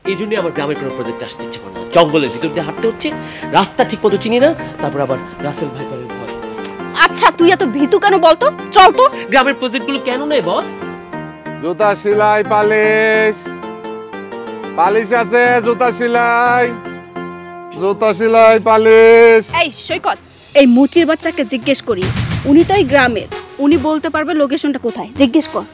এই জন্যই আমার গ্রামের কোনো প্রজেক্ট আসতে ইচ্ছে করে না। জঙ্গলের ভিতর দিয়ে হাঁটতে হচ্ছে, রাস্তা ঠিক মতো চিনি না, তারপর আবার রাসেল ভাইপারের ভয়। আচ্ছা তুই এত ভীতু কেন বলতো? চল তো। গ্রামের প্রজেক্টগুলো কেন নেই বস? জুতা সেলাই পালিশ, পালিশ আছে, জুতা সেলাই, জুতা সেলাই পালিশ। এই সৈকত, এই মুচির বাচ্চাকে জিজ্ঞেস করি, উনি তো এই গ্রামের, উনি বলতে পারবে লোকেশনটা কোথায়, জিজ্ঞেস কর।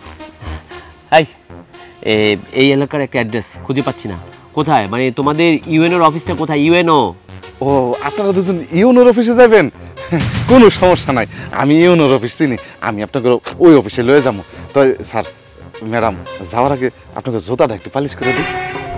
এই এলাকার একটা অ্যাড্রেস খুঁজে পাচ্ছি না। কোথায় মানে তোমাদের ইউএনওর অফিসটা কোথায়? ইউএনও? ও আপনারা দুজন ইউনোর অফিসে যাবেন? কোনো সমস্যা নাই, আমি ইউনোর অফিস চিনি, আমি আপনাকে ওই অফিসে লয়ে যাবো। তো স্যার ম্যাডাম যাওয়ার আগে আপনাকে জুতাটা একটু পালিশ করে দিই।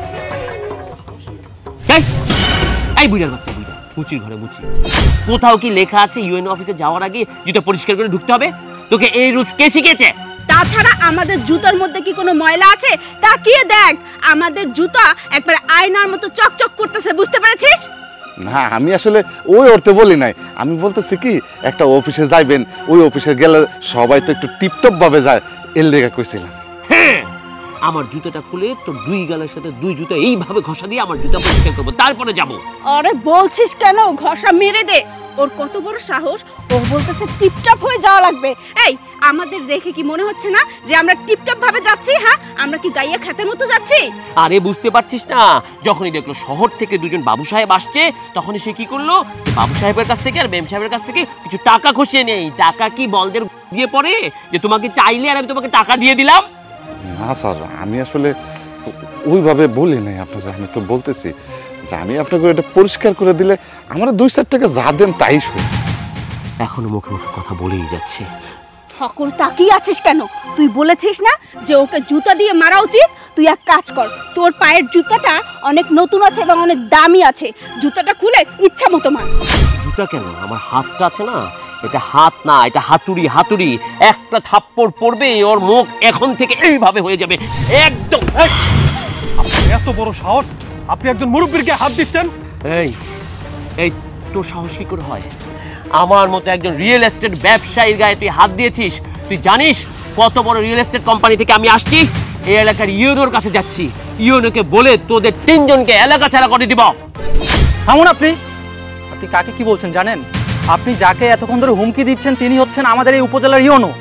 এই বুঝার বাচ্চা বুঝা, মুচির ঘরে মুচি। কোথাও কি লেখা আছে ইউএনও অফিসে যাওয়ার আগে জুতা পরিষ্কার করে ঢুকতে হবে? তোকে এই রুলস কে শিখিয়েছে? তাছাড়া আমাদের জুতার মধ্যে কি কোনো ময়লা আছে? তাকিয়ে দেখ, আমাদের জুতা একবার আয়নার মতো চকচক করতেছে, বুঝতে পেরেছিস? না আমি আসলে ওই অর্থে বলি নাই, আমি বলতেছি কি একটা অফিসে যাইবেন, ওই অফিসে গেলে সবাই তো একটু টিপটপ ভাবে যায়, এর লেগে কইছিলাম। হ্যাঁ, আমার জুতাটা খুলে তো দুই গালের সাথে দুই জুতা এইভাবে ঘষা দিয়ে আমার জুতা পরিষ্কার করবো, তারপরে যাব। আরে বলছিস কেন? ঘষা মেরে দে। ওর কত বড় সাহস, ও বলতেছে টিপটপ হয়ে যাওয়া লাগবে। এই আমাদের দেখে কি মনে হচ্ছে না যে আমরা টিপটপ ভাবে যাচ্ছি? হ্যাঁ, আমরা কি গাইয়া খেতের মতো যাচ্ছি? আরে বুঝতে পারছিস না, যখনই দেখলো শহর থেকে দুজন বাবু সাহেব আসছে, তখনই সে কি করলো, বাবু সাহেবের কাছ থেকে আর মেম সাহেবের কাছ থেকে কিছু টাকা খসিয়ে নেই। টাকা কি বলদের দিয়ে পড়ে যে তোমাকে চাইলে আর আমি তোমাকে টাকা দিয়ে দিলাম? না স্যার, আমি আসলে ওইভাবে বলি নাই আপনাকে। আমি তো বলতেছি যে আমি আপনাকে এটা পরিষ্কার করে দিলে আমার 2-4 টাকা যা দেন তাই শুনি। এখনো মুখে মুখে কথা বলেই যাচ্ছে। ঠাকুর তাকিয়ে আছিস কেন? তুই বলেছিস না যে ওকে জুতা দিয়ে মারা উচিত? তুই এক কাজ কর, তোর পায়ের জুতাটা অনেক নতুন আছে এবং অনেক দামি আছে, জুতাটা খুলে ইচ্ছা মতো মার। জুতা কেন, আমার হাতটা আছে না, এটা হাত না, এটা হাতুড়ি। হাতুড়ি একটা থাপ্পড় পড়বে, ওর মুখ এখন থেকে এইভাবে হয়ে যাবে একদম। এত বড় সাহস, আপনি একজন মুরব্বীকে হাত দিচ্ছেন? এই এই তোর সাহস কি করে হয়? আমার মতো একজন রিয়েল এস্টেট ব্যবসায়ীর গায়ে তুই হাত দিয়েছিস? তুই জানিস কত বড় রিয়েল এস্টেট কোম্পানি থেকে আমি আসছি? এই এলাকার ইউনোর কাছে যাচ্ছি, ইউনোকে বলে তোদের 3 জনকে এলাকা ছাড়া করে দিব। থামুন আপনি। আপনি কাকে কি বলছেন জানেন? আপনি যাকে এতক্ষণ ধরে হুমকি দিচ্ছেন তিনি হচ্ছেন আমাদের এই উপজেলার ইউনো।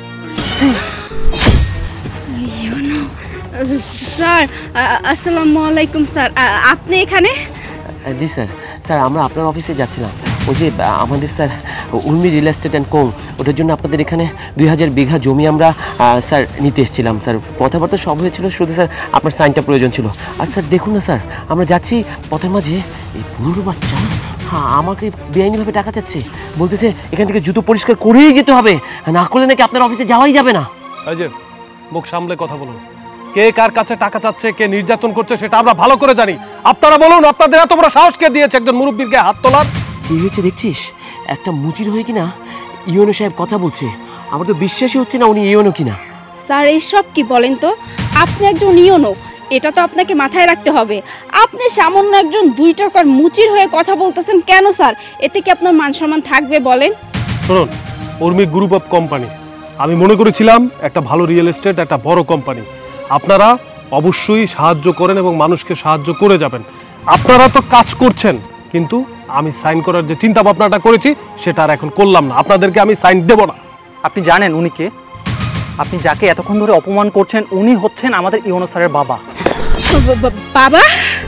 স্যার আসসালামু আলাইকুম। স্যার আপনি এখানে? জি স্যার, স্যার আমরা আপনার অফিসে যাচ্ছিলাম। ওই যে আমাদের sir Urmi real estate and কোং, ওটার জন্য আপনাদের এখানে 2000 বিঘা জমি আমরা স্যার নিতে এসেছিলাম। স্যার কথাবার্তা সব হয়েছিল, শুধু স্যার আপনার সাইনটা প্রয়োজন ছিল। আর স্যার দেখুন না স্যার, আমরা যাচ্ছি পথের মাঝে এই বুড়ো বাচ্চা আমাকে বেআইনিভাবে টাকা চাচ্ছে, বলতেছে এখান থেকে জুতো পরিষ্কার করেই যেতে হবে, না করলে নাকি আপনার অফিসে যাওয়াই যাবে না। এই যে মুখ সামলে কথা বলুন, কে কার কাছে টাকা চাচ্ছে, কে নির্যাতন করছে সেটা আমরা ভালো করে জানি। আপনারা বলুন, আপনাদের এত বড় সাহস কে দিয়েছে একজন মুরব্বীর গায়ে হাত তোলার? কি হয়েছে দেখছিস, একটা মুচির হয়ে কিনা ইউনো সাহেব কথা বলছে, আমার তো বিশ্বাসই হচ্ছে না উনি ইউনো কিনা। স্যার এইসব কি বলেন তো? আপনি একজন ইউনো, এটা তো আপনাকে মাথায় রাখতে হবে। আপনি সামান্য একজন 2 টাকার মুচির হয়ে কথা বলতেছেন কেন স্যার? এতে কি আপনার মান সম্মান থাকবে বলেন? শুনুন, উর্মি গ্রুপ অফ কোম্পানি, আমি মনে করেছিলাম একটা ভালো রিয়েল এস্টেট, একটা বড় কোম্পানি। আপনারা অবশ্যই সাহায্য করেন এবং মানুষকে সাহায্য করে যাবেন। আপনারা তো কাজ করছেন, কিন্তু আমি সাইন করার যে চিন্তা ভাবনাটা করেছি সেটা আর এখন করলাম না। আপনাদেরকে আমি সাইন দেব না। আপনি জানেন উনি কে? আপনি যাকে এতক্ষণ ধরে অপমান করছেন উনি হচ্ছেন আমাদের ইউনো স্যারের বাবা। বাবা?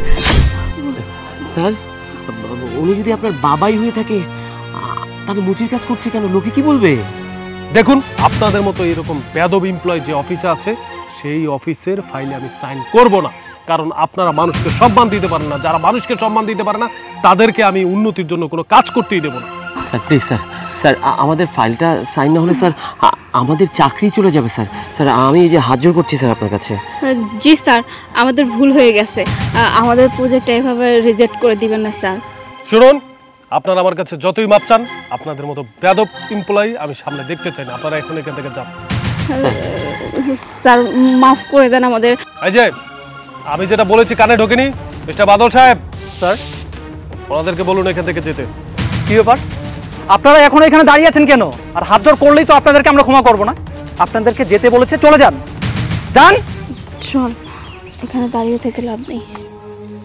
স্যার উনি যদি আপনার বাবাই হয়ে থাকে তাহলে মুচির কাজ করছে কেন? লোকে কি বলবে? দেখুন, আপনাদের মতো এরকম বেয়াদব এমপ্লয় যে অফিসে আছে সেই অফিসের ফাইলে আমি সাইন করব না, কারণ আপনারা মানুষকে সম্মান দিতে পারেন না। যারা মানুষকে সম্মান দিতে পারে না তাদেরকে আমি উন্নতির জন্য কোনো কাজ করতেই দেব না। স্যার প্লিজ স্যার, স্যার আমাদের ফাইলটা সাইন না হলে স্যার আমাদের চাকরি চলে যাবে স্যার। স্যার আমি এই যে হাত জোড় করছি স্যার আপনার কাছে। জি স্যার, আমাদের ভুল হয়ে গেছে, আমাদের প্রজেক্টটা এভাবে রিজেক্ট করে দিবেন না স্যার। শুনুন, আপনারা আমার কাছে যতই মাপ চান, আপনাদের মতো বেয়াদব এমপ্লয়ি আমি সামনে দেখতে চাই না। আপনারা এখন এখান থেকে যান। স্যার মাফ করে দেন আমাদের। এই যে আমি যেটা বলেছি কানে ঢোকেনি, মিস্টার বাদল সাহেব, স্যার ওনাদেরকে বলুন এখান থেকে যেতে। কি ব্যাপার? আপনারা এখন এখানে দাঁড়িয়ে আছেন কেন? আর হাত জোড় করলেই তো আপনাদেরকে আমরা ক্ষমা করব না। আপনাদেরকে যেতে বলেছে, চলে যান। যান। চল, এখানে দাঁড়িয়ে থেকে লাভ নেই।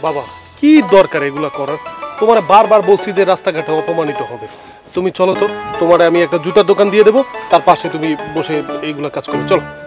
বাবা কি দরকার এগুলা করার? তোমার বারবার বলছি যে রাস্তাঘাটে অপমানিত হবে। তুমি চলো তো, তোমার আমি একটা জুতার দোকান দিয়ে দেবো, তার পাশে তুমি বসে এইগুলা কাজ করো, চলো।